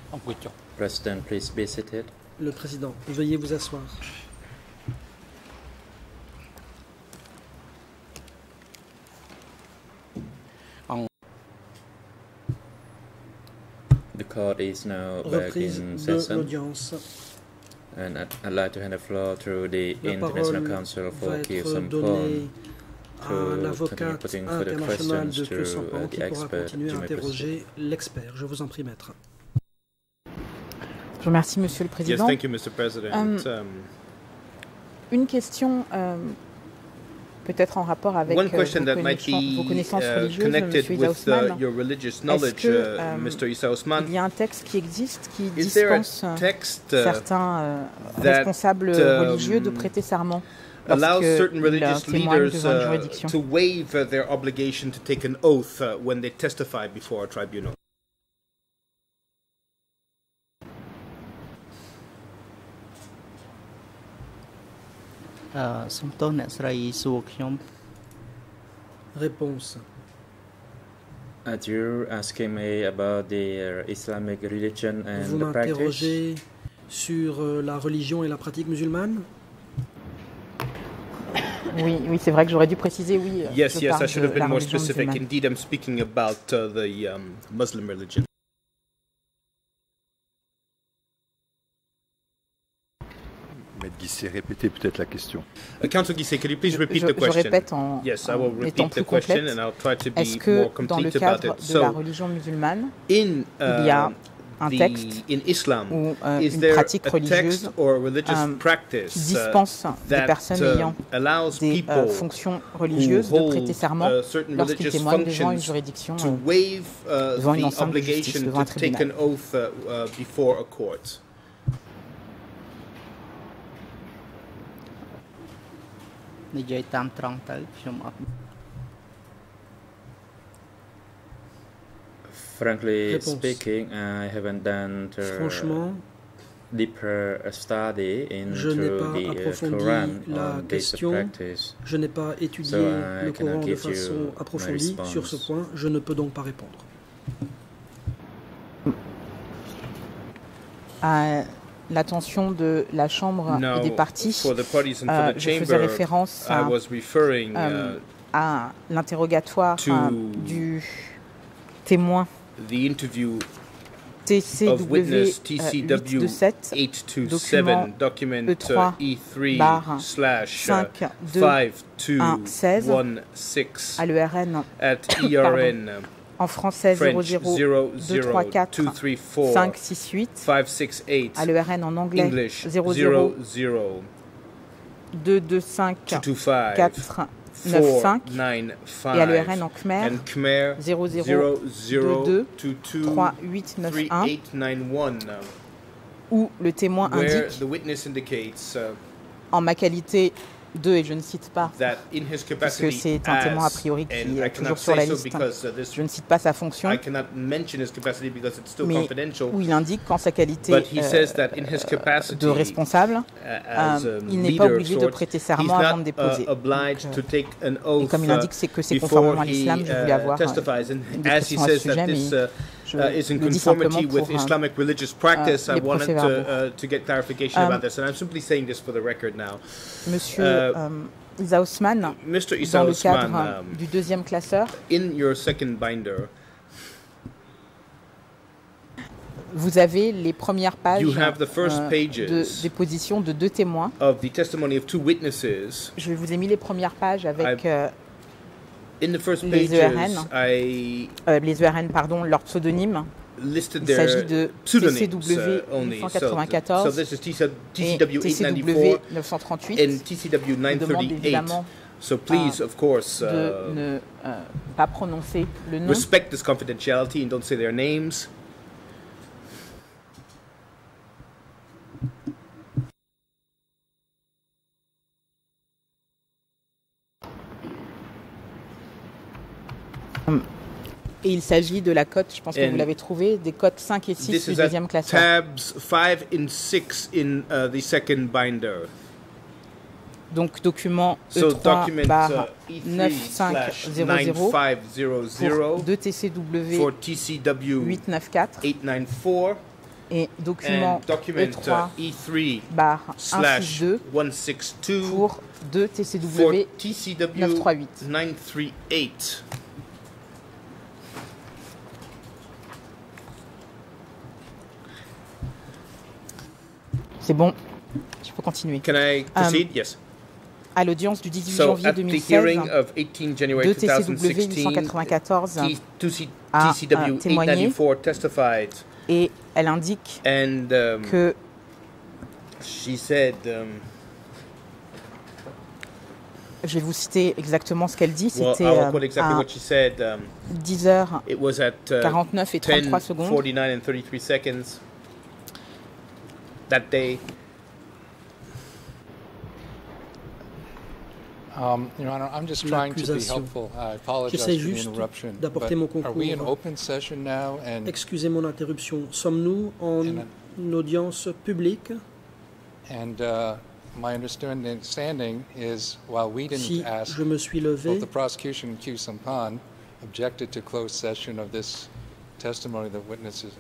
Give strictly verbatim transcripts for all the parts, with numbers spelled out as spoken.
en question. President, please be seated. Le président, veuillez vous asseoir. En The court is now back Reprise in de session, l'audience. and I'd, I'd like to hand the floor to the La International parole Council for va être Kyiv donnée à to continue l'avocate putting further internationale questions de to Kyiv uh, qui the pourra expert. continuer à You may proceed. interroger l'expert. Je vous en prie, maître. Je vous remercie, Monsieur le Yes, Président. thank you, Mister President. Um, Um, Une question, euh, peut-être en rapport avec one euh, question vos, that might connaissances, vos be connaissances uh, religieuses, connected Monsieur Issa with uh, Ousmane. your religious Est-ce knowledge, que, uh, euh, Mister Issa Ousmane. il y a un texte qui existe qui Is there a dispense euh, text uh, certains euh, that, responsables um, religieux de prêter serment allows certain lorsqu'ils religious témoignent leaders devant une uh, juridiction? to waive uh, their obligation to take an oath uh, when they testify before a tribunal? uh, សូមទោសអ្នកស្រីសួរខ្ញុំ Réponse. Are you asking me about the uh, Islamic religion and Vous the practice? m'interrogez sur euh, la religion et la pratique musulmane? Oui, oui, c'est vrai que j'aurais dû préciser, oui. euh, Yes, je yes, parle I should de have been la more religion specific. musulmane. Indeed, I'm speaking about uh, the um, Muslim religion. Maître Guisset, répétez peut-être la question. Uh, Counsel Guisset, could you please Je, repeat je- the je question? répète en, Yes, I en will étant repeat the plus question complète. and I'll try to Est-ce be que more dans le complete about cadre it. de la So, religion musulmane, in il y a uh, un the, texte in Islam, ou euh, is une there pratique a text religieuse or a religious euh, qui practice uh, dispense des that personnes uh, ayant allows des people euh, fonctions who religieuses de prêter hold serment uh, certain lorsqu'ils religious témoignent devant une functions juridiction to euh, waive uh, devant une the enceinte de justice, obligation devant un to take tribunal. an oath uh, uh, before a court? uh, និយាយតាមត្រង់ទៅខ្ញុំអត់ Frankly Réponse. speaking, I haven't done the Franchement, deeper study je n'ai into pas the uh, approfondi Quran la on this question. practice. Je n'ai pas étudié So, I le cannot Coran de give you façon my approfondie sur ce response. point. Je ne peux donc pas répondre. à l'attention de la Chambre Now, et des parties. for the parties and for Euh, the je faisais chamber, référence I à, was referring euh, uh, à l'interrogatoire to euh, du témoin the interview T C of W witness T C huit W deux sept eight two seven, document E trois uh, E three barre slash cinq deux five two un seize one six à l'E R N at E R N en français zéro French zéro zero deux zero trois quatre two three four cinq six huit five six eight, à l'E R N en anglais English zéro zero zéro zero deux deux cinq two two five quatre neuf four cinq nine et à l'E R five N en Khmer and Khmer zéro zéro zero zero deux two two trois huit neuf three un eight nine one, où le témoin where indique the witness indicates uh, en ma qualité de, et je ne cite pas, that in his capacity puisque c'est un témoin a as, priori and qui I est cannot toujours sur la say so liste, because uh, this je ne cite pas sa fonction, I cannot mention his capacity because it's still mais confidential. où il indique qu'en sa qualité But he says euh, that in his capacity de responsable, uh, as euh, a il n'est pas leader of obligé de sorts, prêter he's serment avant de not déposer. uh, obliged Donc, to take an et oath comme il uh, indique c'est que c'est before conformément à he l'islam, je voulais uh, avoir euh, testifies. And une as he description à ce says sujet, that mais this uh, je uh, is in le dis simplement conformity with pour euh, Islamic religious practice, I les wanted to, procès-verbaux. uh, to get clarification Um, about this. And I'm simply saying this for the record now. Monsieur Uh, euh, Issa Ousmane, Mister Issa dans le Ousmane, cadre um, du deuxième classeur, in your second binder, vous avez les premières pages You have the first euh, pages de déposition de deux témoins. of the testimony of two witnesses. Je vous ai mis les premières pages avec I've- euh, In the first les pages, E R N, I euh, les E R N, pardon, leur pseudonyme. listed Il s'agit their de pseudonyms T C W uh, only. neuf cent So, quatre-vingt-quatorze so this is T C et W T eight C W ninety-four neuf cent trente-huit. and T C W Je nine demande thirty-eight. évidemment So please, of course, de uh, ne euh, pas prononcer le nom. respect this confidentiality and don't say their names. Et il s'agit de la cote, je pense que And vous l'avez trouvé, des cotes cinq et six This du is at deuxième classeur. tabs five and six in uh, the second binder. Donc document So E trois document barre uh, E neuf three cinq slash zéro nine zéro five zero zero pour deux T C W for T C W huit neuf quatre eight nine four et document and document E uh, trois E three barre cent slash soixante-deux one sixty-two pour deux T C for W T C neuf W cent trente-huit. nine thirty-eight. C'est bon, je peux continuer. Can I proceed? Yes. À l'audience du dix-huit So, janvier at the hearing deux mille seize, of eighteen January deux T C W twenty huit cent sixteen, quatre-vingt-quatorze T- a T C W euh, eight témoigné ninety-four testified, et elle indique and um, que she said, um, je vais vous citer exactement ce qu'elle dit, well, c'était I'll euh, quote exactly à what she said. Um, dix heures it was at uh, quarante-neuf et ten trente-trois secondes. forty-nine and thirty-three seconds that day. Um, Your Honor, I'm just trying to be L'accusation. helpful. I apologize J'essaie for the juste interruption. d'apporter but mon Are we in concours. open session now? And, Excusez mon interruption. Sommes-nous en And, une audience publique? and uh, my understanding is while we didn't Si ask, je me suis both levé, the prosecution and Q Sampan objected to closed session of this testimony of the witnesses.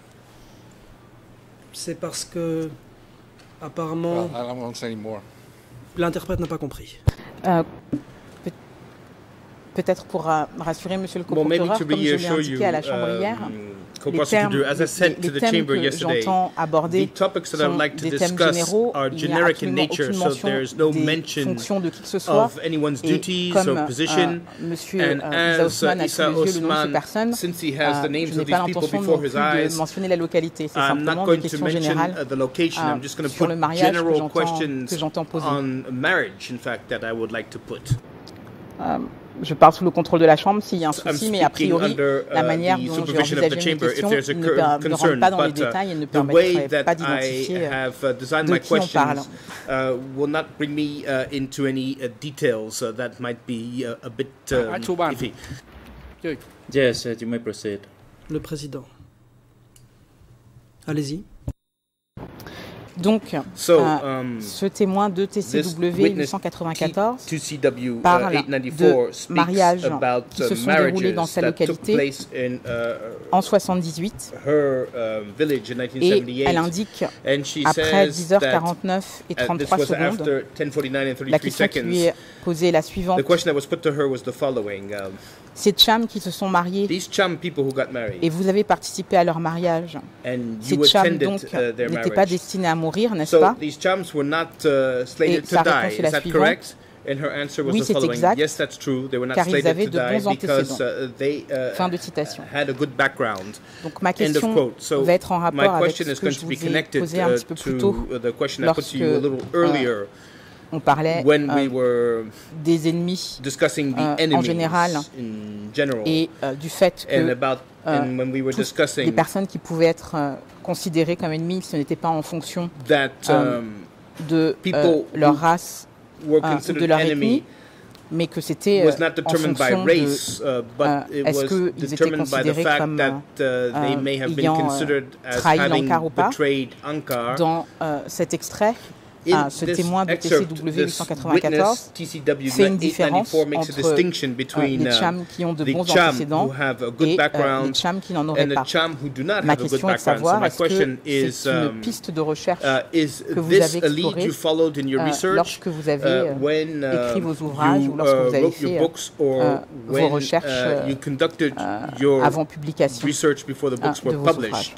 c'est parce que apparemment Well, I don't want to say any more. l'interprète n'a pas compris. Euh, peut- Peut-être pour euh, rassurer Monsieur le Well, maybe co-procureur, to comme je l'ai reassure you, indiqué à la Chambre hier, um, les termes, co-prosecutor, as I said les- to les the thèmes chamber que yesterday, j'entends aborder the topics that I would sont like to des thèmes discuss généraux. are Il n'y a generic in absolument nature, aucune so mention there's no des mention fonctions de qui que ce soit. of anyone's Et duties comme or position. euh, Monsieur And euh, Issa as Ousmane uh, a Issa sous les yeux le nom de ces Ousmane, personnes, since he has euh, the names je n'ai of pas these people l'intention non before plus his eyes, de mentionner la localité. C'est I'm not simplement des going to questions mention générales uh, the location. euh, I'm just going to sur put le mariage que general j'entends- questions que j'entends poser. on marriage, in fact, that I would like to put. Euh, je parle sous le contrôle de la Chambre s'il y a un I'm souci, mais a speaking priori, under la uh, manière the dont j'ai supervision of the envisagé mes chamber if questions there's a ne, cur- per- ne rentre concern, pas dans les but uh, détails et ne the way permettrait that pas I d'identifier euh, have uh, designed de my qui on parle. questions uh, will not bring me uh, into any uh, details uh, that might be uh, a bit um, iffy. Yes, uh, you may proceed. Le président. Allez-y. Donc, So, euh, um, ce témoin de T C this W witness huit cent quatre-vingt-quatorze T C W uh, parle eight ninety-four de speaks mariages about qui uh, se sont déroulés marriages dans sa that took localité place in uh, en soixante-dix-huit her uh, village in nineteen et seventy-eight. elle indique And she après says dix heures that quarante-neuf et uh, this trente-trois was secondes, after ten forty-nine and la thirty-three question qui lui seconds. est posée est la suivante. The question that was put to her was the following. Um, Ces chams qui se sont mariés these Cham people who got married, et vous avez participé à leur mariage, and ces you chams attended donc uh, their n'étaient pas marriage. destinés à mourir, n'est-ce So pas? these Chams were not uh, slated Et to sa die. réponse est la Is that suivante. correct? And her answer was Oui, the c'est following. exact, Yes, that's true. They were not car ils slated avaient to de die bons because antécédents. uh, they uh, Fin de citation. had a good background. Donc ma End of question quote. So va être en my rapport avec question ce is que going je to vous be ai connected posé un uh, petit peu plus to tôt. uh, the question I put to you a lorsque, little euh, earlier On parlait when we euh, were des ennemis discussing the euh, en enemies général in general et euh, du fait and que about euh, and when we were toutes les discussing personnes qui pouvaient être euh, considérées comme ennemies, ce n'était pas en fonction that euh, um, de euh, people leur who race were euh, ou de considered leur enemy ethnie, mais que c'était was euh, not en determined by fonction de race, uh, but euh, it est-ce was qu'ils étaient determined by the considérés fact comme that uh, they euh, may have been ayant, euh, considered as trahi having l'Ankar ou pas. betrayed Ankar. dans euh, cet extrait. In Ah, ce this témoin de excerpt, T C W huit this cent quatre-vingt-quatorze witness, T C W fait une eight différence ninety-four makes a entre distinction euh, between les uh, chams qui ont de the bons Cham antécédents who have a good et euh, background les chams qui n'en auraient and the pas. Cham who do not Ma have a good question est de background. So savoir my est-ce question que is, c'est une um, piste de recherche uh, is que vous this avez a lead explorée you followed in your euh, research lorsque vous avez uh, euh, when uh, écrit vos ouvrages you ou lorsque uh, vous avez wrote your fait books or euh, vos when recherches uh, you conducted euh, your avant publication research before the euh, books de were vos published. ouvrages.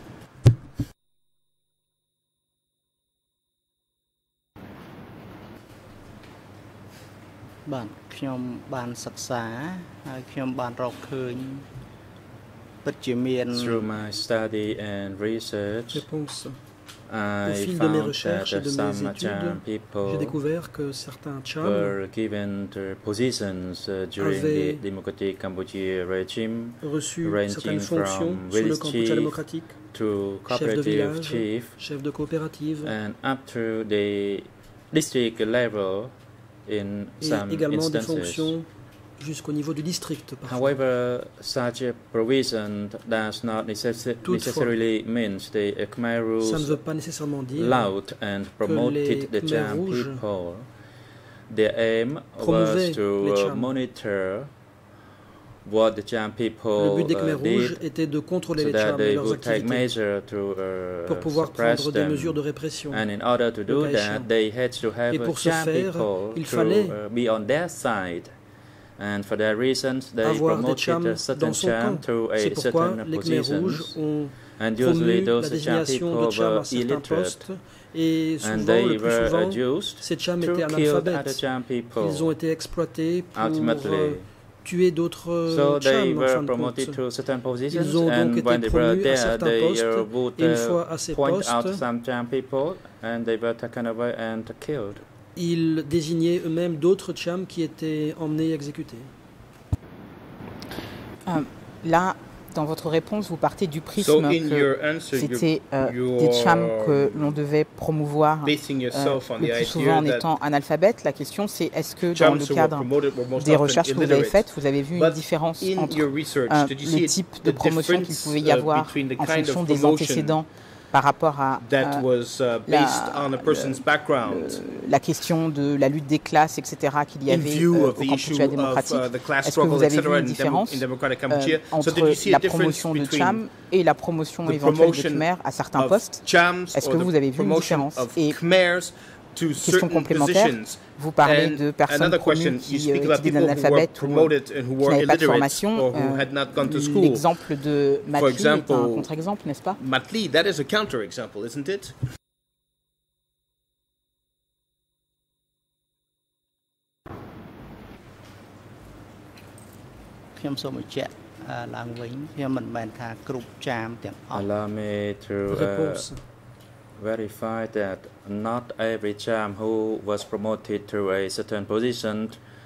Bon, ខ្ញុំបានសិក្សាហើយខ្ញុំបានរកឃើញពិតជាមាន Through my study and research, Réponse. I Au fil de mes found recherches that et de mes some études, Cham j'ai people découvert que certains Cham were given the positions uh, during the avaient Democratic Cambodia regime, reçu ranging certaines fonctions from sur le village Cambodge chief démocratique, to chef de cooperative village, chief, chef de coopérative, and up to the district level in et some également des instances. fonctions jusqu'au niveau du district. Parfois. However, such a provision does not necess- Toutefois, necessarily mean the Khmer Ça ne Rouge veut pas nécessairement dire allowed and promoted the Khmer Cham Rouges people. Their aim was promouvaient to les uh, Cham. monitor what the Cham Le people but des Khmer uh, rouges did, était de contrôler so les that Cham et they leurs would take activités measure to uh, pour pouvoir suppress prendre des them. mesures de répression. And in order to do cas échéant. that, they had to have Et uh, pour ce Cham faire, people il to fallait uh, be on their side. And for that reason, they avoir des Cham promoted a certain dans son Cham camp. to C'est a pourquoi certain les Khmer rouges positions. ont And usually promu la those Cham désignation people de Cham were à certains illiterate. postes et And souvent, they le plus were souvent, used ces Cham to étaient kill other analphabètes. Cham people. Ils ont été exploités pour Ultimately. euh, tuer d'autres So they Cham en fin were de promoted compte. to certain positions, Ils ont donc and été when they were promus à there, certains they postes, uh, would et une uh, fois à ces point out postes, some Cham people, and they were taken away and killed. ils désignaient eux-mêmes d'autres Cham qui étaient emmenés et exécutés. Euh, là, dans votre réponse, vous partez du prisme So in que your answer, c'était euh, you're- des Cham que l'on devait promouvoir basing euh, yourself on le the plus souvent en idea that étant analphabètes. La question, c'est est-ce que dans Chams le who were cadre promoted were most des often recherches que vous avez illiterate. faites, vous avez vu une But différence in entre your research, euh, did you see le a- type de a promotion qu'il difference, pouvait y uh, avoir between the en kind of fonction des promotion antécédents par rapport à that euh, was uh, la- based on a person's background la question de la lutte des classes, et cetera, qu'il y in avait view euh, of au the issue Kampuchea of démocratique. uh, the class Est-ce que vous struggle, avez et vu cetera, une in, Demo- différence in Democratic euh, Kampuchea? So entre did you see a la difference promotion de between Cham et la promotion the éventuelle des promotion Khmer à certains of postes? Chams Est-ce or que the vous avez vu une promotion différence? of Et Khmers to question certain complémentaire, positions? vous parlez And de personnes another promues question, you qui, speak euh, about qui étaient people who were analphabètes ou promoted and who qui were n'avaient pas de illiterate formation. or who Euh, had not gone to school. L'exemple de Matli est example, un contre-exemple, n'est-ce pas? Matli, that is a counter-example, isn't it? ខ្ញុំសូមបញ្ជាក់អឺឡើងវិញខ្ញុំមិនមែនថាគ្រប់ចាមទាំងអស់ Allow me to uh, Réponse. verify that not every Cham who was promoted to a certain position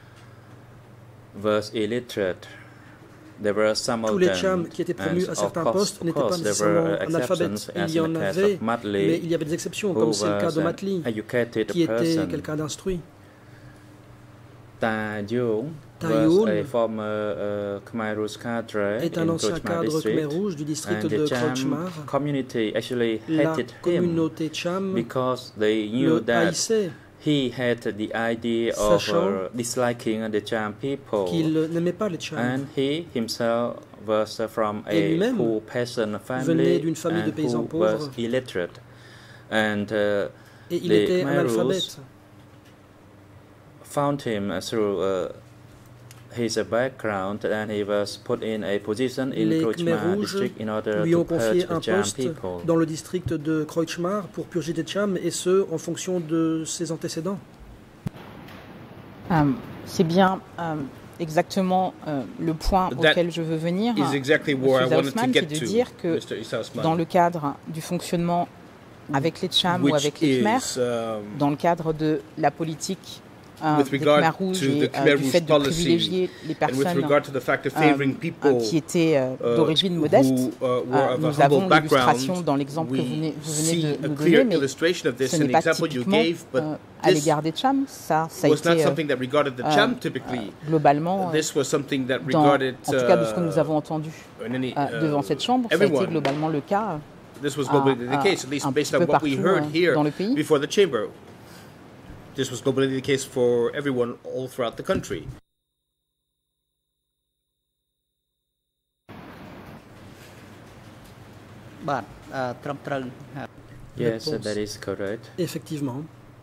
was illiterate. There were some Tous of les them, Cham qui étaient promus and à of certains course, postes of n'étaient pas course, there nécessairement were analphabètes. exceptions, Il as y in en the case avait, of Matli, mais il y avait des exceptions, who comme c'est le cas de was an Matli, educated qui était person. quelqu'un d'instruit. Ta Yung Ta was Yung a former uh, Khmer Rouge cadre est un in ancien Krochmar cadre Khmer district, Rouge du district and de the Cham Krochmar. community actually La hated him communauté Cham because they knew le that haïssait, he had the idea of Sachant uh, disliking the Cham people, qu'il n'aimait pas les Cham. and he himself was uh, from Et a lui-même poor peasant venait family d'une famille de and paysans who was pauvres. illiterate, and uh, Et il the était Khmer Rouge analphabète. found him uh, through uh, his uh, background, and he was put in a position in Les Khmer Krochmar Rouges district in order lui to ont confié purge un the Cham poste people. dans le district de Krochmar pour purger des Cham, et ce, en fonction de ses antécédents. Euh, C'est bien euh, exactement euh, le point That auquel je veux venir, is exactly where I Monsieur wanted to Zaltzman, get c'est de to, dire que Mister Isausman, dans le cadre du fonctionnement avec les Cham ou which avec les Khmer, is um, dans le cadre de la politique euh, with des regard Khmer rouges to et the euh, Khmer du Rouge fait de policy, privilégier les and with personnes regard to the fact of euh, favoring euh, people qui étaient euh, uh, d'origine modeste. who uh, were Euh, of a nous avons humble l'illustration background, dans l'exemple que vous venez, we vous venez see de a nous clear donner, mais illustration of this ce in n'est the pas example you typiquement gave, but euh, à this l'égard des Cham. Ça, ça a was not été euh, something that regarded the euh, Cham typically. globalement, euh, This was something that dans, regarded, en tout cas de ce que nous uh, avons entendu in any, euh, uh, devant cette chambre, ça a été everyone. globalement le cas. This was à- globally the à- case, at least un based petit on peu what we partout, heard euh, here dans le pays. before the chamber. This was globally the case for everyone all throughout the country. បាទអឺត្រឹមត្រូវហើយ Yes, Réponse. that is correct. Effectivement.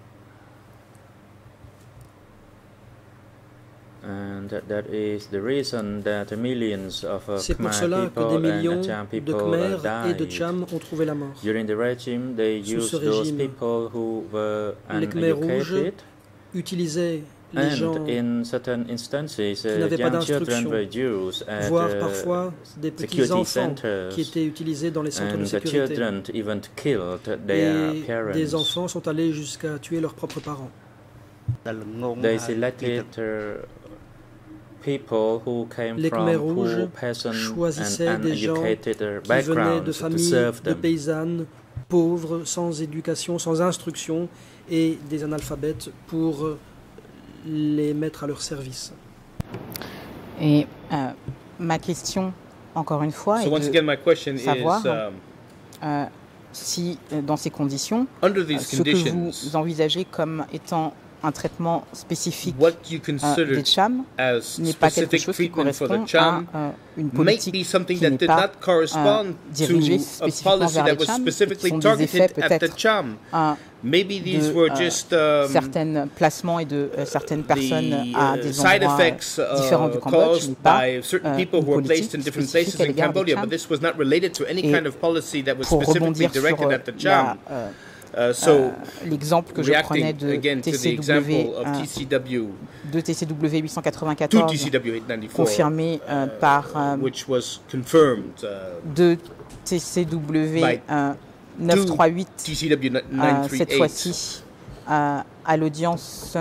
And that is the reason that millions of uh, C'est pour Khmer cela que people des and millions Cham de people Khmer uh, et de died. Cham ont trouvé la mort. During the regime, they Sous used ce those régime, people who were les Khmer rouges uneducated, Utilisaient les gens, and in certain instances, qui uh, n'avaient pas young children d'instruction, were used at voire uh, parfois des petits security enfants centers, qui étaient utilisés dans les centres de and the sécurité. children even killed their Et parents. des enfants sont allés jusqu'à tuer leurs propres parents. ដែលល្ងង They ហើយ selected uh, people who came Les from Khmer Rouges poor peasant choisissaient and des gens uneducated uh, qui venaient de backgrounds to familles serve de them. paysannes, pauvres, sans éducation, sans instruction, et des analphabètes pour les mettre à leur service. Et euh, ma question, encore une fois, So est once de again, my question savoir is, um, euh, si, euh, dans ces conditions, under euh, these ce que conditions, vous envisagez comme étant un traitement spécifique what you euh, considered des CHAM as n'est pas quelque specific chose qui treatment for the correspond à CHAM euh, une might politique be something qui that n'est did pas not correspond euh, to dirigée a spécifiquement policy vers that les was CHAM, qui specifically sont des effets targeted at the peut-être CHAM. euh, Maybe these de were euh, just um, certains placements et de euh, certaines personnes the à uh, des side endroits effects euh, différents du uh, Cambodge, mais caused pas by certain euh, people une who were politique placed in different spécifique places à in l'égard des Cambodia, CHAM. but this was not related to any Et kind of policy that was pour specifically rebondir sur directed euh, at the la, CHAM. euh, Uh, so, euh, l'exemple que je prenais reacting de again to the T C W, example of euh, T C W, de T C W huit cent to quatre-vingt-quatorze, T C W eight ninety-four, confirmé euh, par euh, which was confirmed uh, de T C W by euh, neuf cent trente-huit, T C W euh, nine cette thirty-eight. fois-ci euh, à l'audience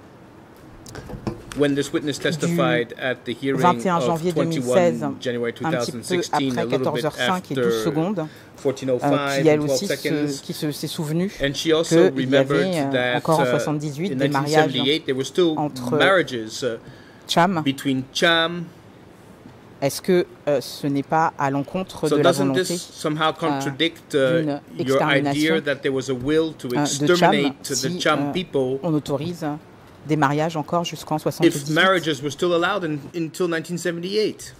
When this witness testified at the hearing vingt et un of janvier deux mille seize, twenty-one January un petit peu twenty sixteen, a après little bit quatorze heures cinq et douze after secondes, fourteen oh euh, five qui elle and aussi twelve se, seconds. qui se, s'est souvenu And she also qu'il y remembered avait euh, that encore en uh, soixante-dix-huit in des nineteen mariages seventy-eight there were still entre marriages uh, CHAM. between CHAM. Est-ce que euh, ce n'est pas à l'encontre So de la doesn't volonté this somehow contradict uh, d'une your extermination, idea that there was a will to euh, de CHAM exterminate the si CHAM euh, people on autorise des mariages encore jusqu'en if soixante-dix-huit? marriages were still allowed in, until nineteen seventy-eight?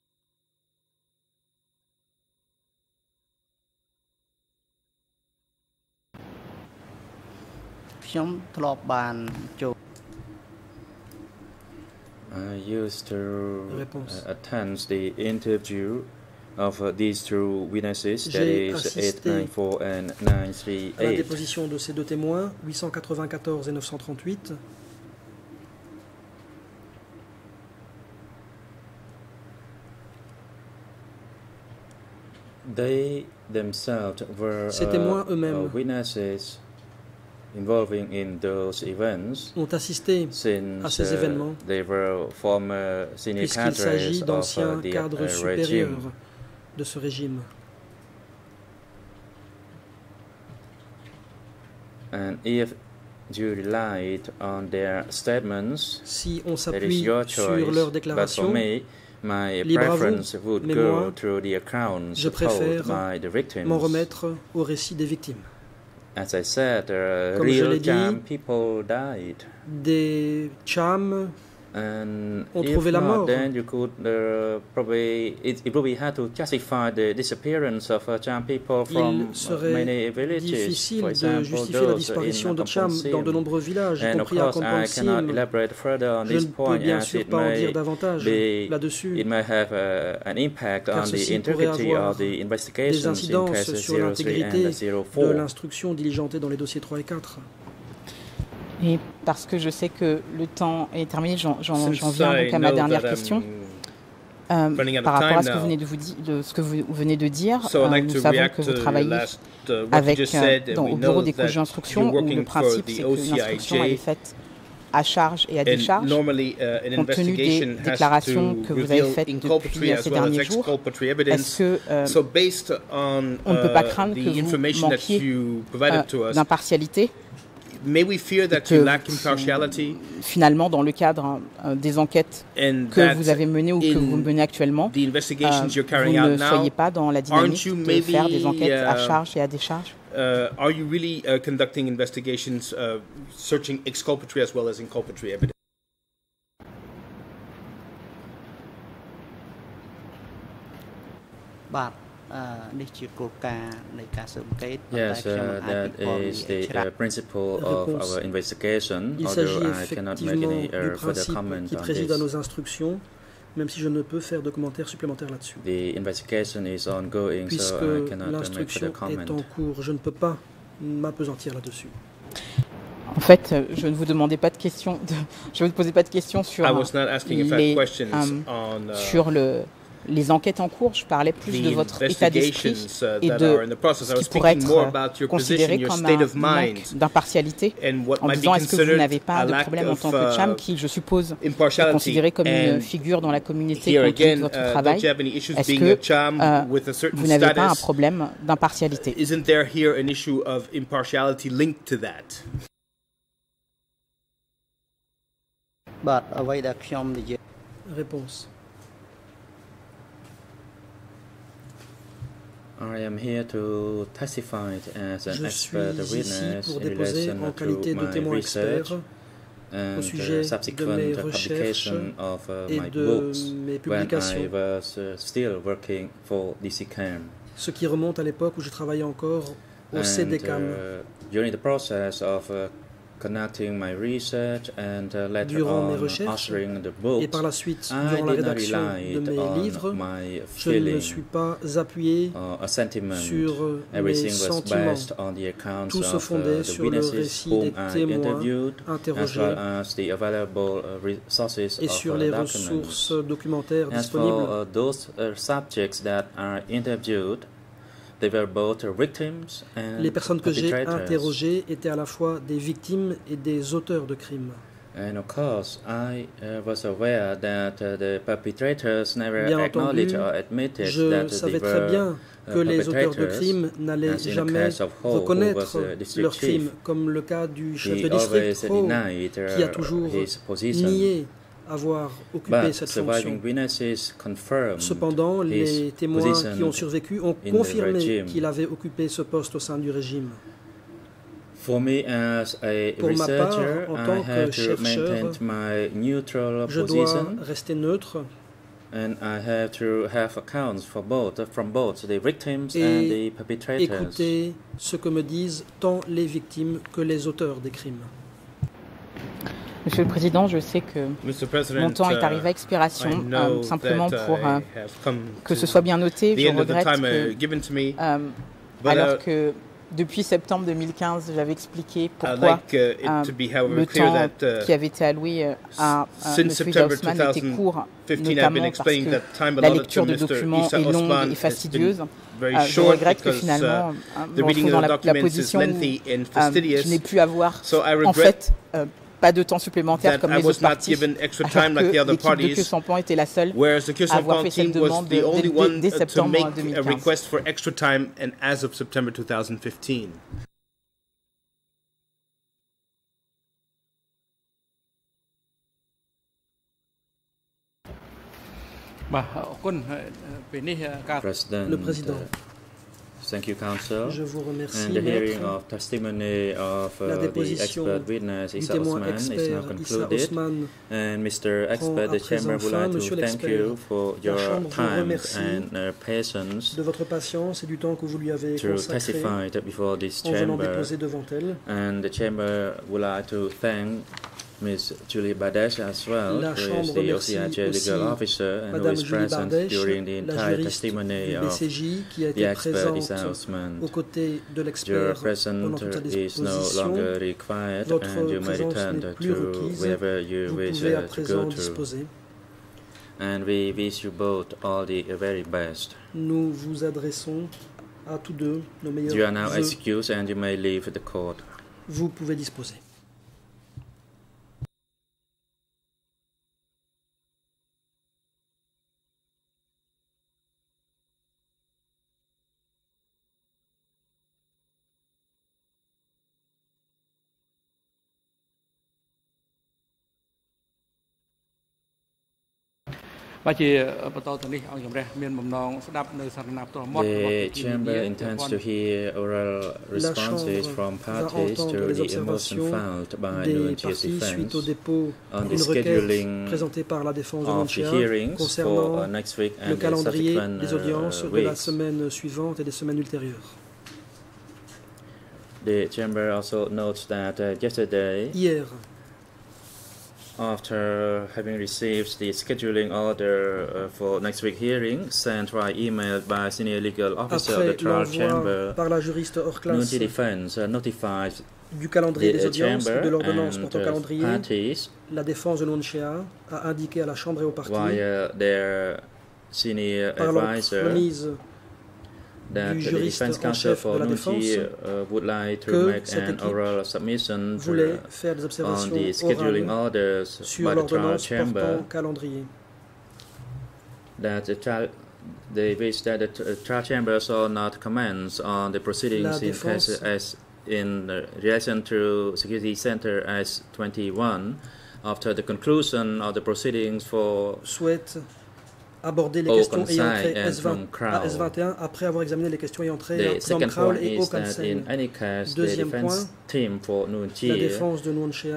I used to Réponse. uh, attend the interview of uh, these two witnesses, that J'ai is assisté eight ninety-four and nine à la thirty-eight. déposition de ces deux témoins, huit cent quatre-vingt-quatorze et neuf cent trente-huit. They themselves were Ces témoins uh, eux-mêmes uh, witnesses involving in those events, ont assisté since à ces uh, événements, they were former senior puisqu'il cadres s'agit of d'anciens uh, the cadres uh, supérieurs regime. de ce régime. And if you relied on their statements, Si on that is s'appuie your sur choice. leurs But for déclarations, me, my libre à vous, preference would mais go moi, through the accounts je préfère told by the victims. m'en remettre au récit des victimes. As I said, uh, Comme je real l'ai dit, Cham people died. Des CHAM And ont if trouvé la not, mort. then you could uh, probably it, it would be hard to justify the disappearance of uh, Cham people from Il serait many villages. difficile For de example, justifier la those disparition in de CHAM dans de Kampong nombreux villages, y And of compris à course, I Kampong cannot Sim. elaborate further on Je this ne peux point bien as sûr it pas en dire may davantage be, là-dessus, it may have uh, an impact car on the ceci pourrait integrity avoir of the des investigations in incidences cases sur zero three l'intégrité and zero de four. l'instruction diligentée dans les dossiers trois et quatre. Et parce que je sais que le temps est terminé, j'en, j'en, Since j'en viens I donc à ma know dernière that I'm question. Euh, running out of par rapport à time ce que, vous now. venez de, vous di- de ce que vous venez de dire, So I'd euh, like nous to savons react que vous to travaillez last, uh, what you avec, just euh, said. dans, We au bureau know des that juges d'instruction, you're où le working for principe the c'est que O C I l'instruction elle est J. faite à charge et à And décharge, normally, uh, an compte tenu des investigation has déclarations to que vous avez reveal faites inculpatory depuis as ces well as derniers jours. exculpatory Est-ce evidence. que euh, So based on on ne peut pas uh, craindre que the vous information that manquiez you provided euh, to us, d'impartialité, may we fear that que you lack impartiality finalement dans le cadre euh, des enquêtes and que that vous avez menées ou que in vous menez actuellement, the investigations euh, you're carrying vous out ne now, soyez pas dans la dynamique aren't you de maybe, faire des enquêtes à uh, charge et à décharge? uh, are you really uh, conducting investigations uh, searching exculpatory as well as inculpatory evidence? But this is the Yes, uh, that is the uh, principle of Réponse. our investigation, Il although s'agit I cannot make effectivement any du uh, further principe comment qui on préside à this. nos instructions, même si je ne peux faire de commentaires supplémentaires là-dessus. The investigation is ongoing, Puisque so I cannot uh, make l'instruction further est comment. en cours, je ne peux pas m'apesantir là-dessus. En fait, euh, je ne vous demandais pas de questions, de, je ne vous posais pas de questions sur, I was not asking if I les, had questions um, on uh, sur le, les enquêtes en cours. Je parlais plus the de votre état d'esprit investigations uh, et that de are in the process. I ce was qui pourrait speaking more être about your position, considéré your comme state un of mind, manque d'impartialité, and what en might be disant est-ce que vous considered n'avez pas a de lack problème en of tant que CHAM, uh, qui je suppose est impartiality. considéré comme une And figure dans la communauté here compte tenu de again, votre uh, don't travail. you have any issues Est-ce being a que CHAM euh, with a certain vous n'avez pas un status? problème d'impartialité? Isn't there here an issue of impartiality linked to that? But អ្វីដែលខ្ញុំនិយាយ Réponse. I am here to testify as an Je expert suis ici witness pour in déposer relation en to qualité de my témoin research expert and au sujet uh, de subsequent mes uh, recherches publication of uh, et my de books mes when I publications, was uh, still working for D C CAM. ce qui remonte à l'époque où je travaillais encore au C D C A M. Uh, during the process of uh, conducting my research and uh, later Durant mes on recherches ushering the books, et par la suite, I durant la did not rédaction rely de mes on livres, my je ne me feeling suis pas appuyé or a sentiment. sur euh, mes Everything was sentiments. based on the accounts Tout se of fondait uh, the sur le witnesses récit whom des I témoins interviewed, as interrogés well as the available uh, resources et of sur uh, les documents. ressources documentaires As disponibles. for uh, those uh, subjects that are interviewed, they were both victims and Les personnes que j'ai perpetrators. interrogées étaient à la fois des victimes et des auteurs de crimes. And of course, I uh, was aware that uh, the perpetrators never Bien acknowledged entendu, or admitted je that savais they très were bien que uh, les auteurs de perpetrators, crimes n'allaient as in the jamais case of Ho, who was, reconnaître uh, district leurs crimes, chief. comme le cas du chef He de district, always Ho, denied qui a uh, toujours his position. nié avoir occupé But cette surviving fonction. witnesses confirmed Cependant, his les témoins position qui ont survécu ont in the confirmé regime. qu'il avait occupé ce poste au sein du régime. For me, as a Pour ma part, researcher, en I tant que have to chercheur, maintain my neutral Je dois position, rester neutre and I have to have accounts for both, from both the victims et and the perpetrators. écouter ce que me disent tant les victimes que les auteurs des crimes. Monsieur le Président, je sais que Mister President, mon temps est uh, arrivé à expiration. I know Euh, simplement that pour I euh, have come que to ce soit bien noté, the je end of the regrette time uh, que, given to me. euh, But, alors uh, que depuis septembre deux mille quinze, j'avais expliqué I'd pourquoi like uh, it euh, to be, however, le clear temps that uh, qui avait été alloué euh, à, à M. since September Issa Ousmane était court, twenty fifteen, I've been notamment parce explaining que that time la allotted lecture to de Mister documents Issa est longue Ousmane et has been fastidieuse. very Euh, je short regrette que because finalement, uh, euh, the me retrouve reading dans of the la, la documents is position où lengthy and euh, fastidious. je n'ai pu avoir So I en regret fait euh, pas de temps supplémentaire that comme I les was autres not partis, given extra alors time like que the other l'équipe de parties, Kyosampan était la seule whereas the à avoir Kyosampan fait cette team was demande the dès, only dès- one dès uh, to septembre make deux mille a quinze. request for extra time, and as of September twenty fifteen. President, Le Président. uh, thank you, Council. Je vous remercie, And the hearing Maître. of testimony of La uh, the déposition expert witness du Issa témoin Ousmane is now expert Issa concluded. Ousmane And Mister Expert, prend the à Chamber présent would fin. like to Monsieur thank l'expert, you for la your Chambre vous time remercie and uh, patience de votre patience et du temps que vous lui avez to consacré testify before this en venant chamber. déposer devant elle. And the Chamber would like to thank Miss Julie Badesh as well, La who is Chambre the O remercie C I J aussi legal officer and who Madame is Julie present Bardèche, during the la entire juriste testimony du B of C J, qui a the été expert Issa présente Ousmane. aux côtés de Your l'expert pendant presence toute sa is no disposition. longer required, Votre and you may présence return n'est plus to requise. wherever you Vous wish pouvez à uh, to présent go to. disposer. And we wish you both all the very best. Nous vous adressons à tous deux nos meilleurs You are now vœux. excused and you may leave the court. Vous pouvez disposer. The Chamber intends to hear oral responses from va parties to entendre les the motion observations filed by des Nuntia's parties suite au defense dépôt on the d'une requête scheduling présentée par la défense de of the Nuntia hearings for concernant uh, next week le and the calendrier subsequent des audiences uh, de la weeks. semaine suivante et des semaines ultérieures. The Chamber also notes that uh, yesterday, Hier, after having received the scheduling order uh, for next week hearing sent by email by senior legal officer of the après trial l'envoi chamber, par la juriste hors classe Nunti Defense uh, notified du calendrier des the audiences et chamber de l'ordonnance and portant uh, calendrier, parties la défense de Nuntia a indiqué à la Chambre et aux parties, via their senior par advisor, l'entremise that du the juriste defense en counsel chef for de la Nunti défense uh, would like to que make cette an équipe oral submission voulait to, faire des on observations the scheduling orales orders sur by the trial l'ordonnance chamber, portant calendrier. that the trial they wish that the t- uh, trial chamber shall not commence on the La proceedings in défense case as in uh, relation to Security Center S twenty-one after the conclusion of the proceedings for souhaite aborder les Au questions ayant Conseil trait and S vingt from à Crown. S vingt et un après avoir examiné les questions ayant trait the à second Crown point et au is that Conseil. in any case the Deuxième defense point, team for La Nunti défense de Nunchea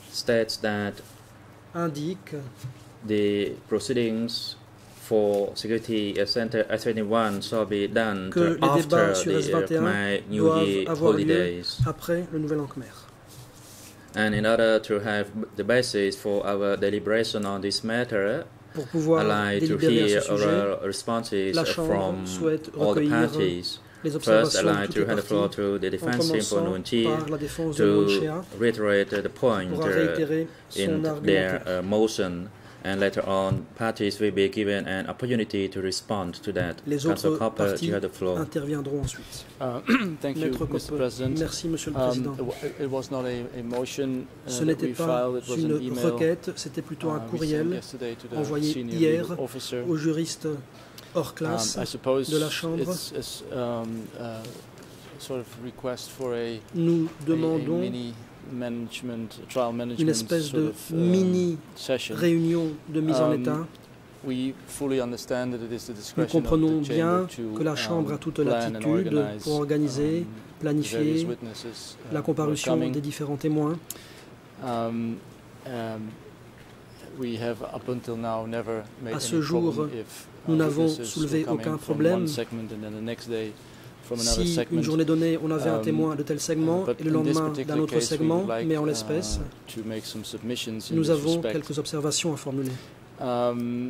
states that indique the proceedings for Security Center S twenty-one shall be done que les after débats sur the S vingt et un Khmer New doivent Year avoir lieu holidays. après le Nouvel An Khmer. And in order to have the basis for our deliberation on this matter, Pour pouvoir I'd like to délibérer à hear ce sujet, oral responses la Chambre from souhaite all the recueillir parties. les First, I'd observations de like toutes to les hand the floor parties, to the en defense team for commençant Nunchi par la défense de Nunchia, to reiterate the point pourra uh, réitérer son in argumentaire. their uh, motion, and later on, parties will be given an opportunity to respond to that. Les Councillor autres Copper, parties you have the floor. interviendront ensuite. Uh, thank you, Maître Mister Copper. President. Merci, Monsieur le Um, Président. it- it was not a, a motion uh, Ce that n'était we pas filed, it was an une email requête, c'était plutôt un uh, we sent courriel yesterday to the envoyé senior hier legal officer. au juriste hors Um, classe I suppose de la Chambre. it's, it's um, uh, sort of request for a, Nous a, a demandons mini management, trial management une espèce sort de of, um, mini session. réunion de mise en Um, état. We fully understand that it is the Nous discretion comprenons of the bien chamber to, que la Chambre a um, toute plan and latitude organize, pour organiser, um, planifier various witnesses, uh, la who are comparution coming. des différents témoins. Um, um, we have up until now never made À any ce jour, problem if, uh, nous n'avons witnesses soulevé were coming aucun from problème. one segment and then the next day from another Si segment. une journée donnée, on avait un Um, témoin de tel segment But et le in this lendemain particular d'un autre case, we segment, would like, mais en uh, l'espèce, to make some submissions in nous this avons respect. quelques observations à formuler. Um,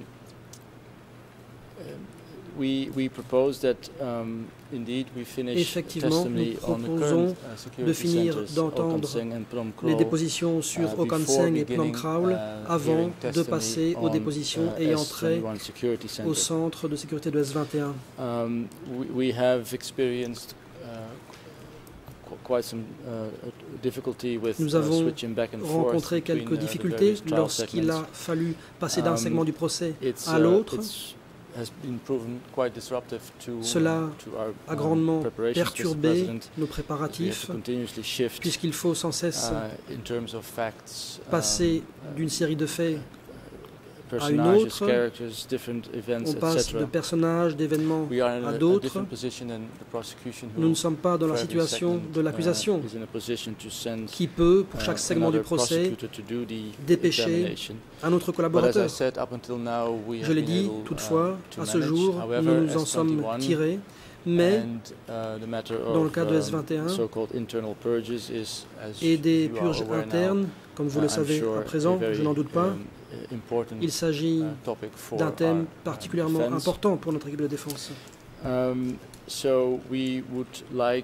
uh, we, we propose that um, indeed we finish Effectivement, testimony nous on the proposons current uh, security de finir centers, d'entendre Okamseng and Phnom les Kraw, dépositions sur uh, Okan before Seng et beginning, Phnom Kraul uh, avant hearing de testimony passer aux on, dépositions uh, ayant S trait twenty-one Security Center. au centre de sécurité de S vingt et un. Um, we, we have experienced uh, qu- quite some uh, difficulty with Nous uh, avons switching back and forth rencontré between, quelques uh, the difficultés various trial lorsqu'il a segments. fallu passer d'un Um, segment du procès It's, à uh, l'autre. it's- has been proven quite disruptive to, Cela to our, a um, grandement preparations, Mister perturbé President, nos as we have préparatifs to continuously shift puisqu'il faut sans cesse uh, in terms of facts, passer um, d'une série de faits. personages, autre. characters, different events, On passe et de cetera. personnages, d'événements We are in à a, a d'autres. different position than the prosecution who Nous ne sommes pas dans la for every situation segment, de l'accusation uh, is in a position to send, qui peut, pour uh, chaque segment du another procès, prosecutor to do the dépêcher examination. un autre But as I collaborateur. said, up until now, we Je have l'ai been dit, able, toutefois, uh, to à ce manage. jour, However, nous nous en S sommes twenty-one tirés, mais and, uh, the matter dans le of, cas de S um, vingt et un so-called internal purges is, as et des you are purges aware now, internes, comme vous uh, le I'm savez sure à a présent, very, je n'en doute pas, um, important, il s'agit uh, topic for d'un thème our, particulièrement uh, defense. important pour notre équipe de défense. Um, so we would like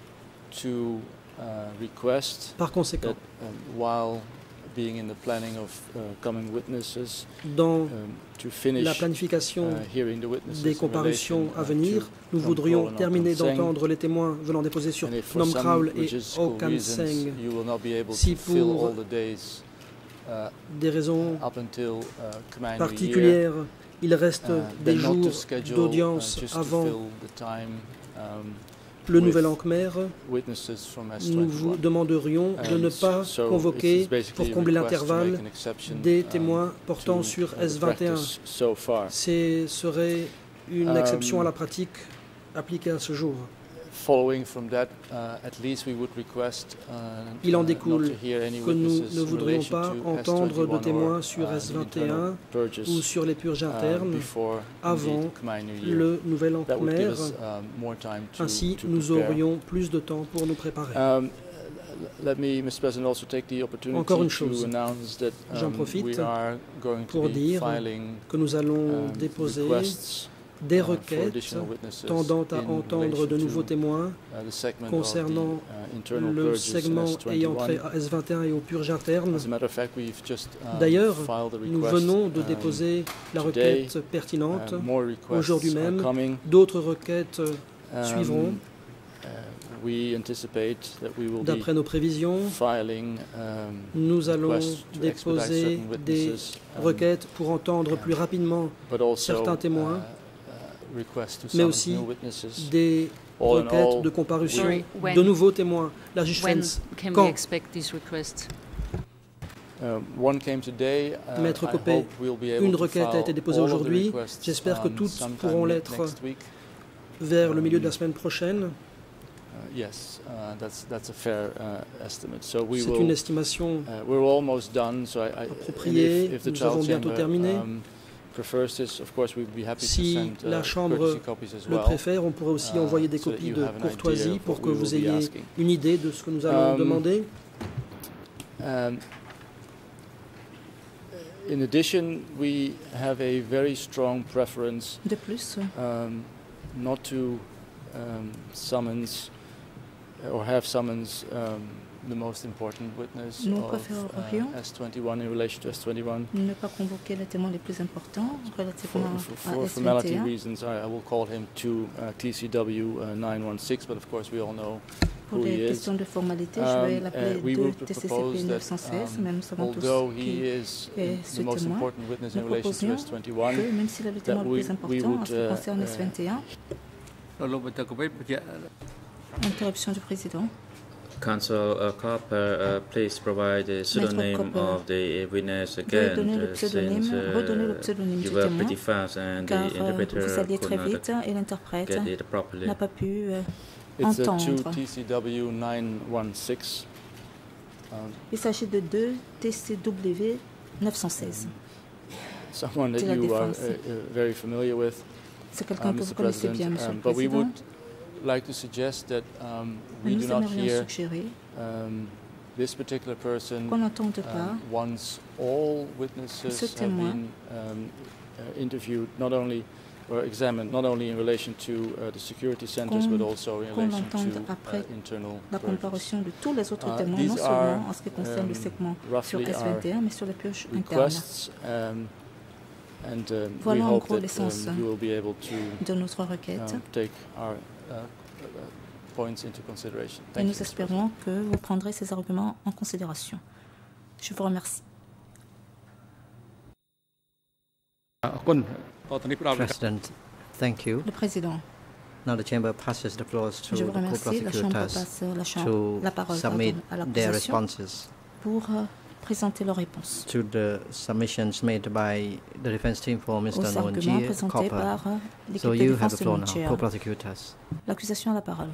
to uh, request Par conséquent, that um, while being in the planning of uh, coming witnesses, dans um, to finish la planification uh, hearing the witnesses des in comparutions relation, à uh, venir, to nous Phnom voudrions Kraul and terminer Okan Seng. d'entendre les témoins venant déposer sur And if for Phnom some Kraul et logistical Okan reasons Seng you will not be able si to fill pour all the days uh, des raisons up until uh, Khmer New Year, particulières, il reste uh, des then not to jours schedule, d'audience uh, just to avant fill the time, um, le with Nouvel An Khmer. witnesses from S Nous vous twenty-one. demanderions de Um, ne pas so convoquer, it is basically pour combler a request to make l'intervalle, an exception, des um, témoins portant to, sur uh, the S vingt et un. practice so far. Ce serait une Um, exception à la pratique appliquée à ce jour. Following from that, uh, at least we would request uh, Il en uh, découle not to hear any que nous witnesses ne in voudrions relation pas to entendre de S twenty-one témoins or, sur uh, S the vingt et un internal purges, ou sur les purges uh, internes before avant indeed Khmer New Year. le Nouvel An That would give Khmer. us, um, more time to, Ainsi, to nous prepare. aurions plus de temps pour nous préparer. Um, let me, Mister President, also take the opportunity Encore une to chose. announce that J'en um, profite we are going to pour be dire filing que nous allons um, déposer requests des uh, for requêtes additional witnesses tendant à in entendre relation de nouveaux to, témoins uh, the segment concernant of the, uh, internal le purges segment in S ayant trait twenty-one. à S vingt et un et aux purges internes. As a matter of fact, we've just, um, D'ailleurs, filed a nous request, venons de um, déposer la today. requête pertinente. Uh, more requests aujourd'hui are même. coming. D'autres requêtes Um, suivront. uh, we anticipate that we will be D'après nos prévisions, filing um, nous allons requests to expedite déposer certain des witnesses, um, requêtes pour entendre plus rapidement but also, certains témoins, uh, uh, requests to mais summon aussi new witnesses. des All in requêtes all, de comparution Sorry, when- de nouveaux témoins. La juge When Fens, can we quand expect this request? Um, one came today. Uh, Maître I Copé, hope we'll be able une to requête a file été déposée all of the aujourd'hui. requests, J'espère que um, toutes sometime pourront mid l'être next week. vers le milieu de la Um, semaine prochaine. yes, uh, that's that's a fair uh, estimate. So we C'est will. une estimation Uh, we're almost done. So I, I appropriée. if, if the Nous child avons bientôt chamber, terminé. um, prefers this, of course, we'd be happy Si to send, uh, la Chambre courtesy copies as le well. préfère, on pourrait aussi uh, envoyer des so that copies you de have an idea courtoisie of pour what que we will vous be ayez asking. une idée de ce que nous allons Um, demander. Um, in addition, we have a very strong preference De plus, um, not to um, summons or have summons um, the most important witness Nous of préférerions uh, S twenty-one in relation to S twenty-one. ne pas convoquer les témoins les plus importants For, relativement for, à for S formality vingt et un. reasons, I, I will call him to uh, T C W uh, nine one six, but of course we all know Pour who he les is. questions de formalité, Um, je vais uh, l'appeler we de will T C C propose P that, neuf cent seize, um, mais nous savons tous although he qui is est uh, ce the most témoin. important witness Nous in relation to proposions S twenty-one, que même s'il est le témoin that le we, plus we important en would ce qui uh, concerne S vingt et un, uh, interruption du président. Counsel uh, Copper, uh, please provide the pseudonym Copper, of the witness Veuillez again, donner le uh, pseudonyme, since uh, redonner le pseudonyme you du were témoin, pretty fast and car the euh, interpreter vous alliez could très not vite et l'interprète get it properly. n'a pas pu euh, it's a two entendre. T C W nine one six. Um, Il s'agit de deux T C W neuf cent seize. someone that C'est la you are uh, défense. uh, very familiar with, C'est uh, quelqu'un que vous Mister connaissez President. bien, Monsieur Um, le but we Président. would like to suggest that um, we do Nous not aimerions hear suggérer um, this particular person qu'on n'entende pas um, once all witnesses ce have témoin been um, uh, interviewed, not only or examined, not only in relation to uh, the security centers, Qu'on- but also in qu'on relation l'entende to après uh, internal la purges. comparution de tous les autres Uh, témoins, these non are, seulement en ce qui concerne le um, segment sur roughly S vingt et un, mais sur les purges internes. requests, um, and um, we Voilà en hope gros that l'essence um, you will be able to de notre requête um, take our uh, uh, points into consideration. et Thank nous you, Mister espérons que vous prendrez ces arguments en considération. Je vous remercie. President, thank you. Le Président, Now the chamber passes the floors to je the vous remercie. La Chambre co-prosecutors passe la, chambre, to la parole submit pardon, à their l'accusation responses pour euh, présenter leurs réponses to the submissions made by the defense team for aux Mister arguments Nwonji présentés Copper. par euh, l'équipe So de you have défense the de floor now, Nwonji. co-prosecutors. L'accusation a la parole.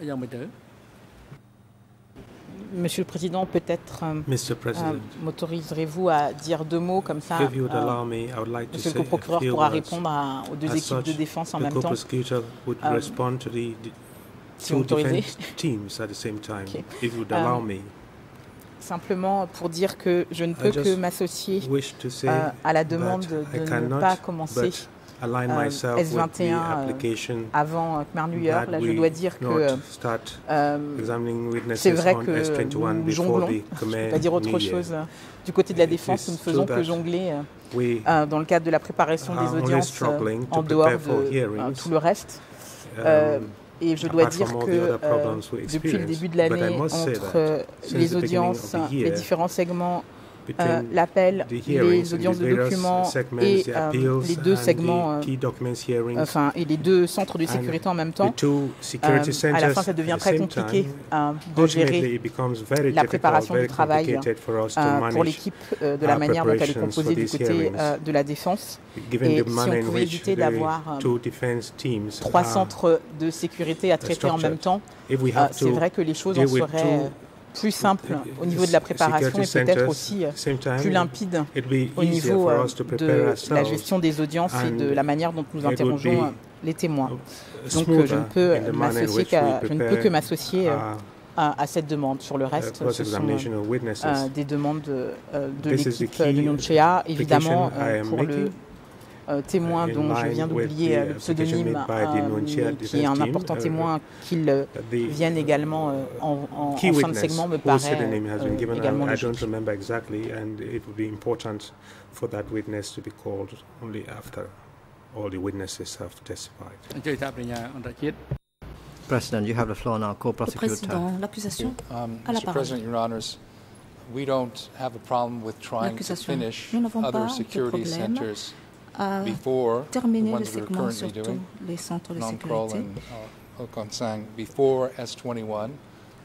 Monsieur le Président, peut-être euh, Mister euh, President, m'autoriserez-vous à dire deux mots comme ça if you would euh, allow me, I would like to Monsieur say le a co-procureur few pourra words. répondre à- aux deux As équipes de such, défense en the même temps. co-prosecutor would Um, respond to the, the si vous two m'autorisez. defense teams at the same time, Okay. if you would Um, allow me. Simplement pour dire que je ne peux I que just m'associer wish to say euh, à la demande that I de ne cannot pas commencer but align euh, myself S with vingt the et un euh, application avant euh, Khmer New York. that Là, je we dois dire que not euh, start euh, examining witnesses c'est vrai on que S twenty-one nous before jonglons. the Je ne peux Khmer pas dire autre New Year. chose. Du côté de la It défense, is nous ne faisons true que that jongler euh, We euh, dans le cadre de la préparation are des only audiences euh, struggling to en dehors prepare for de euh, hearings. tout le reste. um, Euh, Et je dois apart dire from all que the other euh, problems we depuis le experience. début de But I l'année, must say entre that euh, since les the beginning audiences, of the les year, différents segments, euh, between l'appel, the hearings les and audiences the de various documents segments, et the euh, appeals les deux and segments, the key documents hearings, euh, enfin, et les deux centres de sécurité en même temps. the two security Euh, centers à la fin, ça devient at the très same compliqué time, euh, de ultimately gérer it becomes very la difficult, préparation very du travail complicated for us to euh, manage pour l'équipe euh, de la our manière dont elle est preparations composée for du these côté hearings. euh, de la défense. Given Et the si manner on in pouvait which éviter the d'avoir euh, two defense teams trois are centres de sécurité à traiter en même structured. temps, If we euh, have c'est to vrai que les choses en deal with seraient two euh, plus simples au niveau de la préparation et security peut-être centers aussi euh, at the same time, plus limpides it'd be au easier niveau for euh, us to prepare de la ourselves gestion des audiences et de and la manière dont nous it would interrogeons be euh, les témoins. Donc smoother euh, je ne peux in the manner in m'associer which qu'à, we je ne peux prepare que m'associer euh, our, à, à cette demande. Sur le reste, uh, ce sont cross-examination of witnesses. euh, des demandes euh, de This is the l'équipe key de Nwonji, évidemment application I euh, am pour le making, euh, témoin in dont je line viens with d'oublier the euh, le application pseudonyme, made by the euh, Nwonji mais qui est un defense team, important uh, témoin, qu'il euh, the vienne également euh, en, en- key en fin de witness segment me whose paraît pseudonym has been euh, given, également I, I don't logique. remember exactly, and it would be important for that witness to be called only after all the witnesses have testified. President, you have the floor now, Le co-prosecutor. Président, l'accusation Um, à la Mister parole. President, Your Honors, we don't have a problem with trying to L'accusation. finish Nous n'avons pas other de security problème centers à before the terminer le ones we're segment sur currently tous doing, les centres de Nong Krol sécurité. and uh, Hokonsang, before S twenty-one.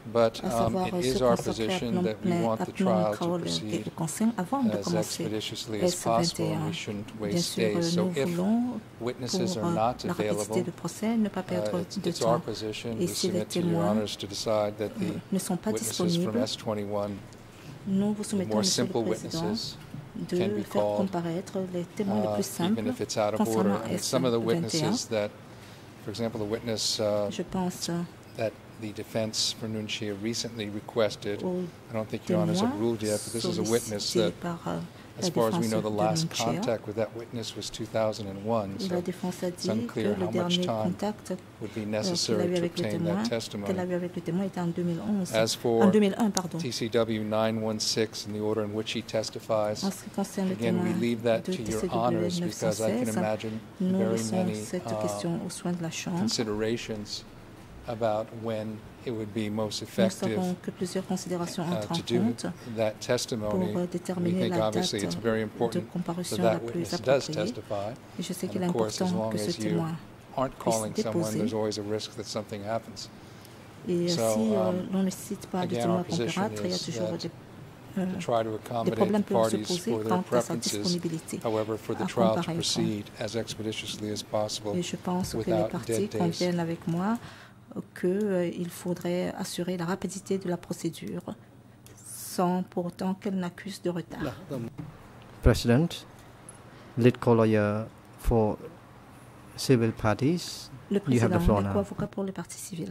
But à um, savoir it se is our consacrer à position that we want the pleinement trial au to contrôle proceed et au conseil avant de as commencer expeditiously as S vingt possible, et and un. we shouldn't Bien waste sûr, days. So nous if voulons, witnesses pour are not la rapidité available, du procès, ne pas perdre uh, it's, de it's our temps. position Et to si les submit to your témoins honors to decide that the ne sont pas witnesses from disponibles, S twenty-one, nous vous the soumettons, more Monsieur le simple Président, witnesses, de can be faire called, comparaître les témoins les uh, plus simples even if it's out of order. concernant And S some of the vingt et un. witnesses that, for example, the witness uh, Je pense that the defense for Nunchia recently requested, aux I don't think your honors have témoins ruled yet, but this is a witness sollicités that, par euh, as la far as we défense know, the de last Nunchia. contact with that witness was two thousand one. La So défense a it's dit que unclear le how much dernier time contact would be euh, qu'il necessary a eu to avec le obtain témoin, that qu'elle testimony. a eu avec le témoin était en deux mille onze. As for En deux mille un, pardon. T C W nine one six and the order in which he testifies, En ce qui concerne le again, we témoin leave that de to your T C W honors because I can neuf cent seize, imagine nous very laissons many cette uh, question aux soins de la Chambre. considerations about when it would be most Nous effective savons que plusieurs considérations uh, entrent to en do compte that testimony. pour euh, We déterminer think la obviously date it's very de important comparution that la that plus witness does appropriée. testify. Et je sais qu'il est And of course, as important long que ce as you témoin aren't puisse calling someone, déposer. there's always a risk that something happens. Et So, si euh, um, l'on ne cite pas de again, témoin our position comparaître, il y a is toujours that des, euh, to try to des accommodate problèmes the peuvent se parties poser for their quant à sa preferences. disponibilité However, for the à trial to comparaître. proceed as expeditiously as possible Et je pense que les without parties dead days. conviennent avec moi qu'il euh, faudrait assurer la rapidité de la procédure sans pour autant qu'elle n'accuse de retard. President, lead co-lawyer for civil parties. Le You have président, the floor le now. co-avocat pour les parties civiles.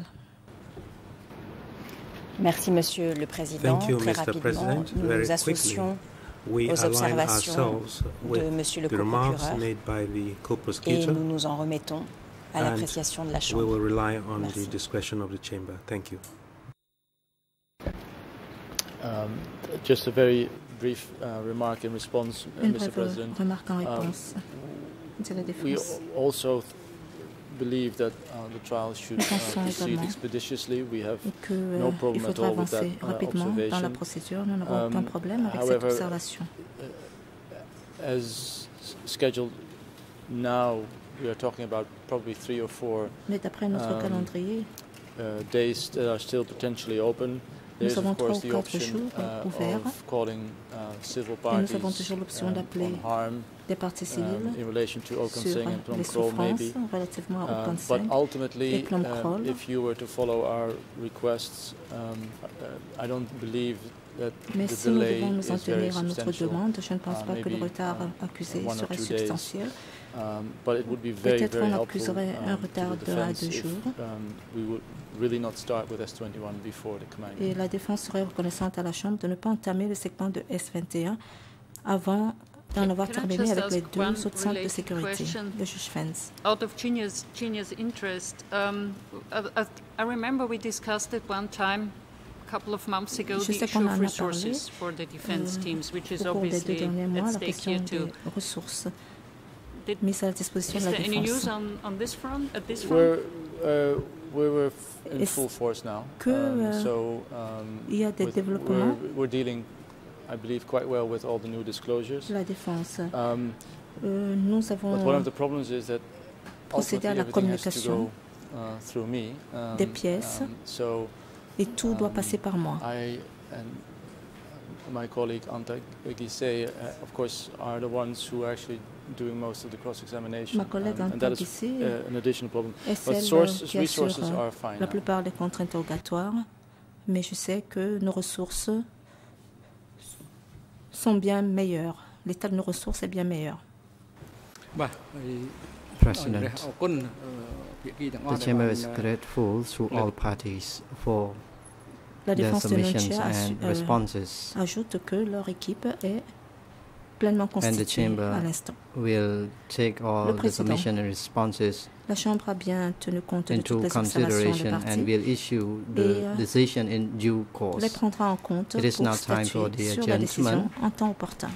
Merci, Monsieur le Président. Thank you, Très Mister rapidement, President. nous Very nous associons We aux align observations ourselves de with Monsieur le the remarks co-procureur made by the et co-prosecutor, nous nous en remettons à and l'appréciation de la we Chambre. will rely on Merci. the discretion of the chamber. Thank you. Um, just a very brief uh, remark in response, uh, Une Mister brève President. remarque en Um, réponse de la We défense. al- also th- believe that uh, the trial should Nous uh, pensons proceed également expeditiously. We have Et que, euh, no il problem at faudra all with that avancer uh, rapidement dans la observation. procédure. Nous n'avons aucun Um, problème avec however, cette observation. As s- scheduled now, we are talking about probably three or four Mais d'après notre um, calendrier, uh, days that are still potentially open. There is nous avons of course trois the ou quatre option jours uh, ouverts. of calling uh, civil Et parties nous avons toujours l'option um, d'appeler on harm des parties civiles um, in relation to Open sur Sing and Plum les Crawl souffrances maybe. relativement à Um, Open but Sing et ultimately, Plum um, Crawl. if you were to follow our requests, um, uh, I don't believe that Mais the si nous delay devons nous en is very tenir à notre substantial. demande, je ne pense Uh, pas que le maybe, retard uh, accusé one or serait two days. substantiel. Um, but it would be very, Peut-être very on helpful accuserait un um, to retard the de un à defense deux if jours. um, we would really not start with S twenty-one before the command. Et la défense serait reconnaissante à la Chambre de ne pas entamer le segment de S vingt et un avant d'en avoir Can I terminé just avec les ask deux one autres centres de related sécurité. question? Le juge Fens. Out of Genius, Genius interest, um, I, I, I remember we discussed it one time a couple of months ago, Je the sais issue qu'on of en a parlé resources for the defense euh, teams, which is au cours des deux obviously derniers mois, at la stake question here des too. ressources Did- mises à la disposition Is de la there any défense. news on, on this front, at this front? We're, uh, we were f- in Est-ce full force now. que, um, euh, so um, il y a des with- développements? we're, we're dealing, I believe, quite well with all the new disclosures. La défense. Um, Euh, nous avons but one of the problems is that procédé à ultimately la everything has to communication go uh, through me. Um, des pièces um, so et tout doit um, passer par moi. I and my colleague Anta Gise, uh, of course, are the ones who are actually doing most of the cross-examination. Ma collègue um, and Anta that is Gise uh, an additional problem. est But celle sources, qui assure resources are fine. la now. plupart des contre-interrogatoires, mais je sais que nos ressources sont bien meilleures. L'état de nos ressources est bien meilleur. President, the chamber is uh, grateful to all parties for La their défense de submissions Nunchia assu- and euh, responses, ajoute que leur équipe est pleinement and the constituée chamber à l'instant. will take all Le the président. submission and responses La Chambre a bien tenu compte de into toutes les observations des consideration and parties will issue et the euh, decision in due les course. prendra en compte It is pour now time for statuer the sur la décision adjournment, en temps opportun.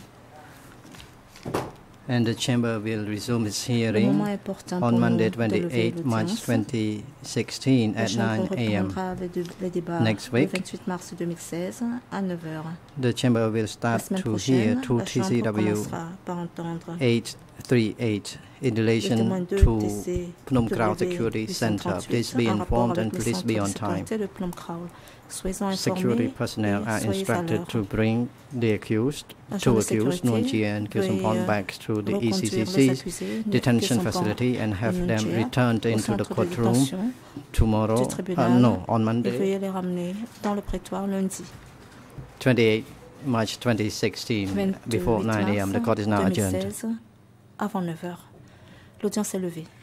and the chamber will resume its Le hearing moment important pour on nous Monday, de lever twenty-eighth March l'audience. twenty sixteen La at Chambre nine a m reprendra les, dé- les débats next le week. vingt-huit mars deux mille seize à neuf heures. The chamber will La start semaine to hear prochaine, two la T C Chambre W commencera par entendre eight thirty-eight in relation to Phnom Kraul Security Center. Please be informed and please be on time. Security personnel are instructed to bring the accused, two accused, Nuon Chea and Khieu Samphan, back to the E C C C's detention facility and have them returned into the courtroom tomorrow, uh, no, on Monday, twenty-eighth March twenty sixteen, before nine A M The court is now adjourned. Avant neuf heures. L'audience est levée.